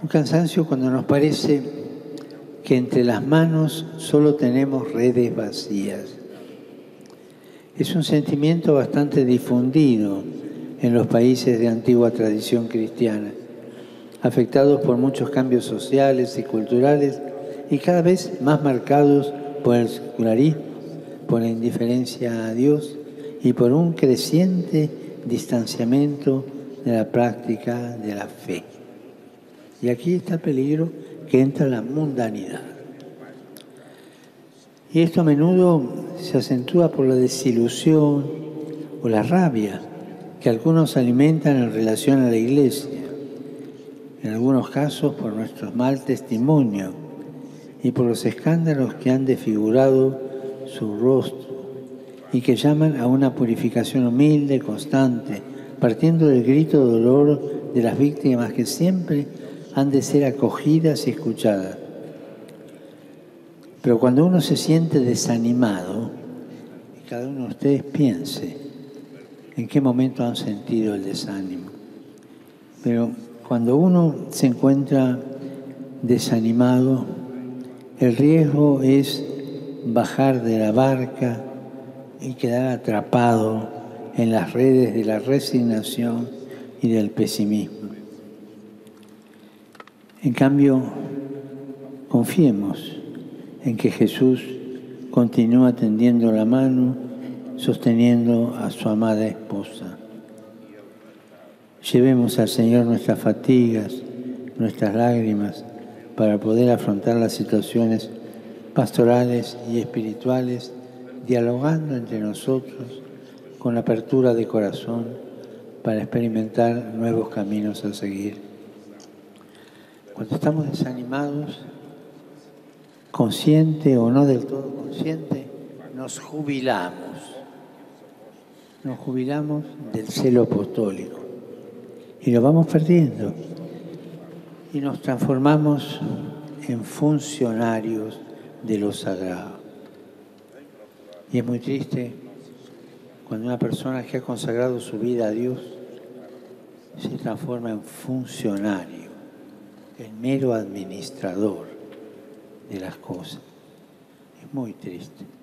Un cansancio cuando nos parece que entre las manos solo tenemos redes vacías. Es un sentimiento bastante difundido en los países de antigua tradición cristiana, afectados por muchos cambios sociales y culturales y cada vez más marcados por el secularismo, por la indiferencia a Dios y por un creciente distanciamiento de la práctica de la fe. Y aquí está el peligro que entra la mundanidad. Y esto a menudo se acentúa por la desilusión o la rabia que algunos alimentan en relación a la Iglesia, en algunos casos por nuestro mal testimonio y por los escándalos que han desfigurado su rostro y que llaman a una purificación humilde, constante, partiendo del grito de dolor de las víctimas que siempre han de ser acogidas y escuchadas. Pero cuando uno se siente desanimado, y cada uno de ustedes piense en qué momento han sentido el desánimo, pero cuando uno se encuentra desanimado, el riesgo es bajar de la barca y quedar atrapado en las redes de la resignación y del pesimismo. En cambio, confiemos en que Jesús continúa tendiendo la mano, sosteniendo a su amada esposa. Llevemos al Señor nuestras fatigas, nuestras lágrimas, para poder afrontar las situaciones pastorales y espirituales, dialogando entre nosotros con apertura de corazón para experimentar nuevos caminos a seguir. Cuando estamos desanimados, consciente o no del todo consciente, nos jubilamos del celo apostólico y lo vamos perdiendo y nos transformamos en funcionarios de lo sagrado. Y es muy triste cuando una persona que ha consagrado su vida a Dios se transforma en funcionario, en mero administrador de las cosas. Es muy triste.